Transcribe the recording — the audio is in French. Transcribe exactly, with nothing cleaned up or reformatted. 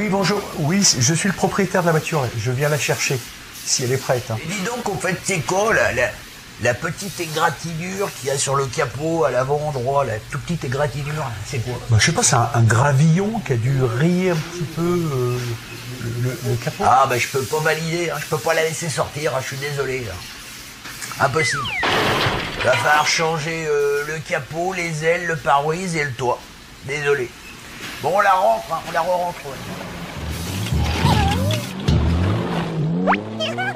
Oui, bonjour. Oui, je suis le propriétaire de la voiture. Je viens la chercher, si elle est prête. Hein. Et dis donc, en fait, c'est quoi, là, la, la petite égratignure qu'il y a sur le capot à l'avant droit, la toute petite égratignure, c'est quoi? Bah, je sais pas, c'est un, un gravillon qui a dû rayer un petit peu euh, le, le, le capot. Ah, bah, je peux pas valider, hein, je peux pas la laisser sortir, hein, je suis désolé. Là. Impossible. Il va falloir changer euh, le capot, les ailes, le pare-brise et le toit. Désolé. Bon, on la rentre, hein, on la re-rentre. Ouais.